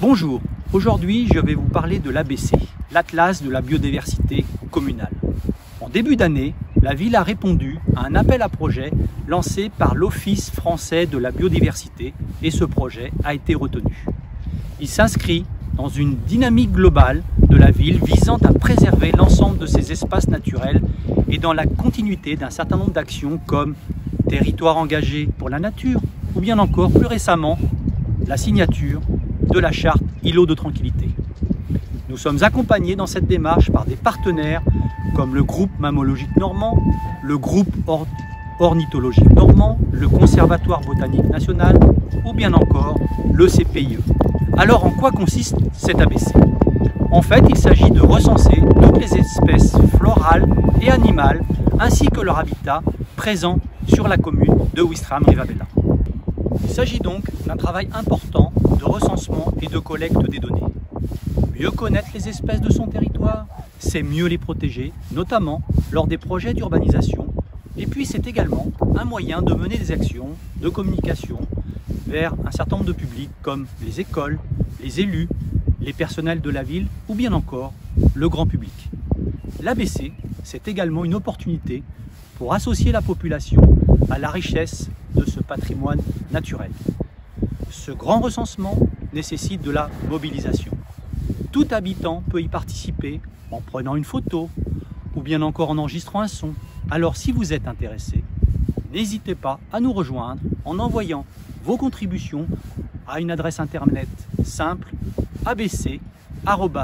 Bonjour, aujourd'hui je vais vous parler de l'ABC, l'Atlas de la biodiversité communale. En début d'année, la ville a répondu à un appel à projet lancé par l'Office français de la biodiversité et ce projet a été retenu. Il s'inscrit dans une dynamique globale de la ville visant à préserver l'ensemble de ses espaces naturels et dans la continuité d'un certain nombre d'actions comme territoire engagé pour la nature ou bien encore plus récemment la signature de la charte îlot de tranquillité. Nous sommes accompagnés dans cette démarche par des partenaires comme le groupe mammalogique normand, le groupe ornithologique normand, le Conservatoire botanique national ou bien encore le CPIE. Alors en quoi consiste cet ABC? En fait, il s'agit de recenser toutes les espèces florales et animales ainsi que leur habitat présent sur la commune de Ouistreham-Rivabella. Il s'agit donc d'un travail important de recensement et de collecte des données. Mieux connaître les espèces de son territoire, c'est mieux les protéger, notamment lors des projets d'urbanisation. Et puis c'est également un moyen de mener des actions de communication vers un certain nombre de publics comme les écoles, les élus, les personnels de la ville ou bien encore le grand public. L'ABC, c'est également une opportunité pour associer la population à la richesse de ce patrimoine naturel. Ce grand recensement nécessite de la mobilisation. Tout habitant peut y participer en prenant une photo ou bien encore en enregistrant un son. Alors si vous êtes intéressé, n'hésitez pas à nous rejoindre en envoyant vos contributions à une adresse internet simple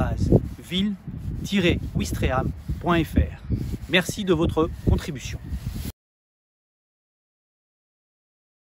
abc@ville-ouistreham.fr. Merci de votre contribution.